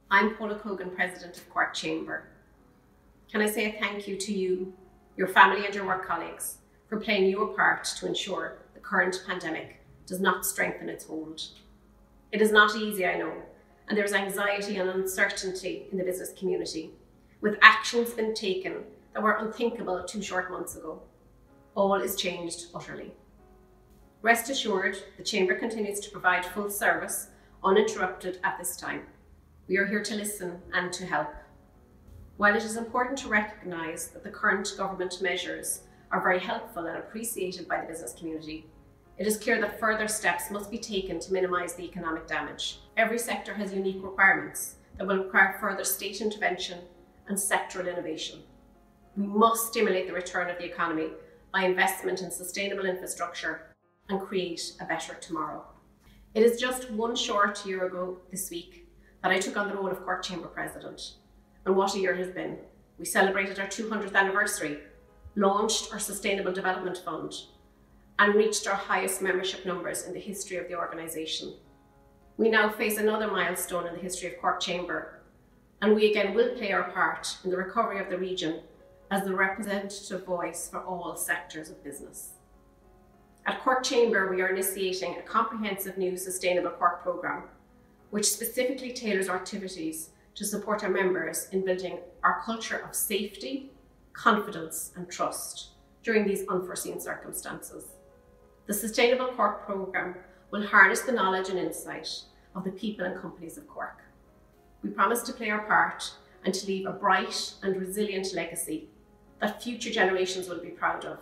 I'm Paula Cogan, President of Cork Chamber. Can I say a thank you to you, your family and your work colleagues for playing your part to ensure the current pandemic does not strengthen its hold. It is not easy, I know, and there is anxiety and uncertainty in the business community, with actions being taken that were unthinkable 2 short months ago. All is changed utterly. Rest assured, the Chamber continues to provide full service, uninterrupted at this time. We are here to listen and to help. While it is important to recognise that the current government measures are very helpful and appreciated by the business community, it is clear that further steps must be taken to minimise the economic damage. Every sector has unique requirements that will require further state intervention and sectoral innovation. We must stimulate the return of the economy by investment in sustainable infrastructure and create a better tomorrow. It is just 1 short year ago this week that I took on the role of Cork Chamber President. And what a year it has been. We celebrated our 200th anniversary, launched our Sustainable Development Fund, and reached our highest membership numbers in the history of the organisation. We now face another milestone in the history of Cork Chamber, and we again will play our part in the recovery of the region as the representative voice for all sectors of business. At Cork Chamber, we are initiating a comprehensive new Sustainable Cork programme, which specifically tailors our activities to support our members in building our culture of safety, confidence and trust during these unforeseen circumstances. The Sustainable Cork programme will harness the knowledge and insight of the people and companies of Cork. We promise to play our part and to leave a bright and resilient legacy that future generations will be proud of.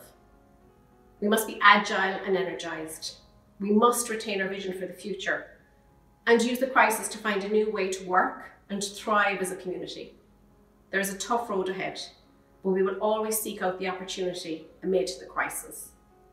We must be agile and energised. We must retain our vision for the future and use the crisis to find a new way to work and to thrive as a community. There is a tough road ahead, but we will always seek out the opportunity amid the crisis.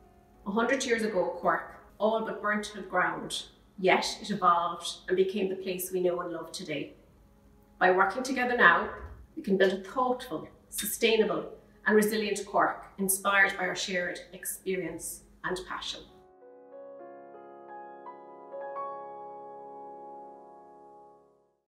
100 years ago, Cork all but burnt to the ground, yet it evolved and became the place we know and love today. By working together now, we can build a thoughtful, sustainable and resilient Cork, inspired by our shared experience and passion.